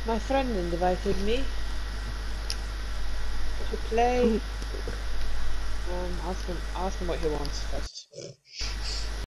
My friend invited me to play. Ask him what he wants first.